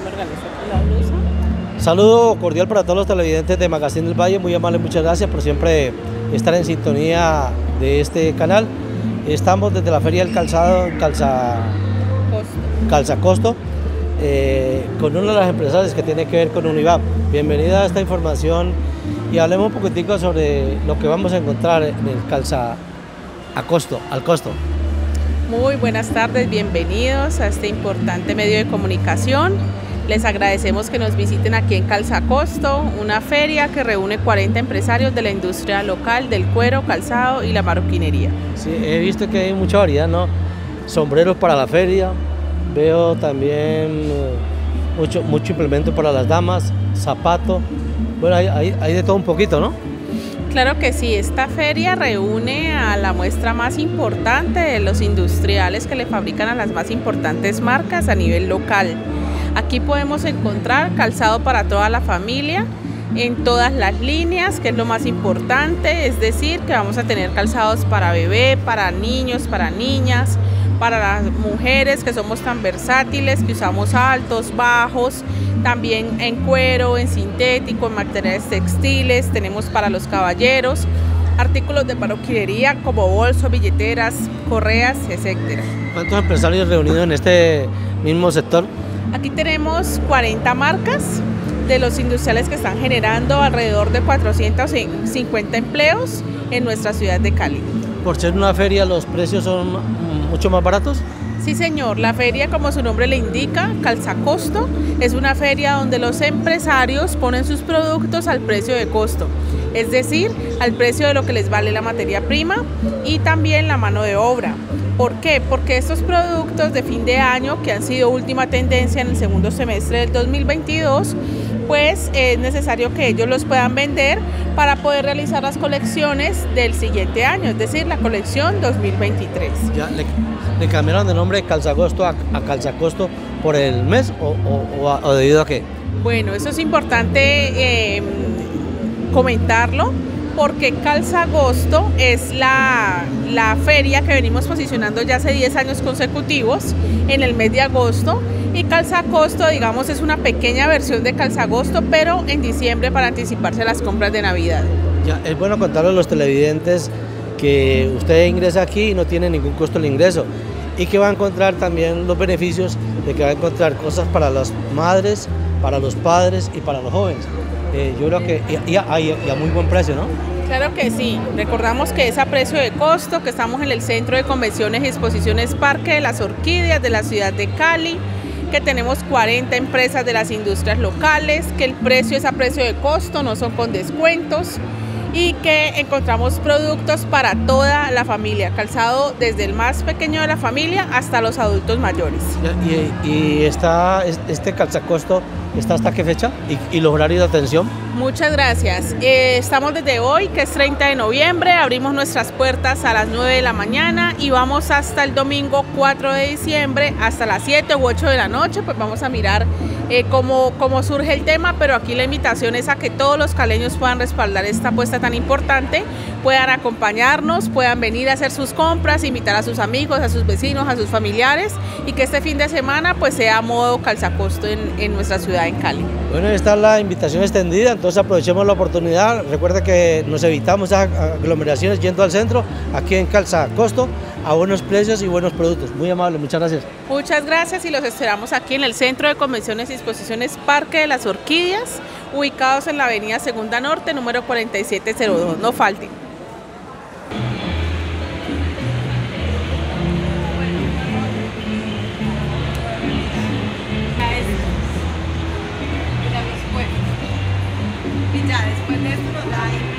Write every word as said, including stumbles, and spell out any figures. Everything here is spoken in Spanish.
me organizo con la blusa. Saludo cordial para todos los televidentes de Magazine del Valle, muy amable, muchas gracias por siempre estar en sintonía de este canal. Estamos desde la Feria del Calzado en Calza Costo. Calzacosto, eh, con una de las empresarias que tiene que ver con Univap. Bienvenida a esta información y hablemos un poquitico sobre lo que vamos a encontrar en el Calza a costo, al costo. Muy buenas tardes, bienvenidos a este importante medio de comunicación. Les agradecemos que nos visiten aquí en Calzacosto, una feria que reúne cuarenta empresarios de la industria local del cuero, calzado y la marroquinería. Sí, he visto que hay mucha variedad, ¿no? Sombreros para la feria, veo también mucho, mucho implemento para las damas, zapatos, bueno, hay, hay, hay de todo un poquito, ¿no? Claro que sí, esta feria reúne a la muestra más importante de los industriales que le fabrican a las más importantes marcas a nivel local. Aquí podemos encontrar calzado para toda la familia, en todas las líneas, que es lo más importante, es decir, que vamos a tener calzados para bebé, para niños, para niñas, para las mujeres que somos tan versátiles, que usamos altos, bajos, también en cuero, en sintético, en materiales textiles, tenemos para los caballeros, artículos de marroquinería como bolsos, billeteras, correas, etcétera. ¿Cuántos empresarios reunidos en este mismo sector? Aquí tenemos cuarenta marcas de los industriales que están generando alrededor de cuatrocientos cincuenta empleos en nuestra ciudad de Cali. Por ser una feria, ¿los precios son mucho más baratos? Sí, señor. La feria, como su nombre le indica, Calzacosto, es una feria donde los empresarios ponen sus productos al precio de costo, es decir, al precio de lo que les vale la materia prima y también la mano de obra. ¿Por qué? Porque estos productos de fin de año, que han sido última tendencia en el segundo semestre del dos mil veintidós, pues es necesario que ellos los puedan vender para poder realizar las colecciones del siguiente año, es decir, la colección dos mil veintitrés. ¿Ya le, le cambiaron de nombre de Calzacosto a, a Calzacosto por el mes o, o, o, o debido a qué? Bueno, eso es importante eh, comentarlo, porque Calzacosto es la, la feria que venimos posicionando ya hace diez años consecutivos en el mes de agosto, y Calzacosto, digamos, es una pequeña versión de Calzagosto, pero en diciembre para anticiparse a las compras de Navidad. Ya, es bueno contarle a los televidentes que usted ingresa aquí y no tiene ningún costo el ingreso, y que va a encontrar también los beneficios de que va a encontrar cosas para las madres, para los padres y para los jóvenes. Eh, yo creo que y, y, a, y a muy buen precio, ¿no? Claro que sí, recordamos que es a precio de costo, que estamos en el Centro de Convenciones y Exposiciones Parque de las Orquídeas de la ciudad de Cali, que tenemos cuarenta empresas de las industrias locales, que el precio es a precio de costo, no son con descuentos, y que encontramos productos para toda la familia, calzado desde el más pequeño de la familia hasta los adultos mayores. ¿Y, y está, este Calzacosto está hasta qué fecha? ¿Y, y los horarios de atención? Muchas gracias. Eh, estamos desde hoy, que es treinta de noviembre, abrimos nuestras puertas a las nueve de la mañana y vamos hasta el domingo cuatro de diciembre, hasta las siete u ocho de la noche, pues vamos a mirar eh, cómo, cómo surge el tema, pero aquí la invitación es a que todos los caleños puedan respaldar esta apuesta tan importante, puedan acompañarnos, puedan venir a hacer sus compras, invitar a sus amigos, a sus vecinos, a sus familiares, y que este fin de semana pues sea a modo Calzacosto en, en nuestra ciudad, en Cali. Bueno, esta es la invitación extendida, entonces aprovechemos la oportunidad. Recuerda que nos evitamos esas aglomeraciones yendo al centro, aquí en Calzacosto, a buenos precios y buenos productos. Muy amable, muchas gracias. Muchas gracias, y los esperamos aquí en el Centro de Convenciones y Exposiciones Parque de las Orquídeas, ubicados en la avenida Segunda Norte, número cuarenta y siete cero dos. No falten. Y ya después de esto nos da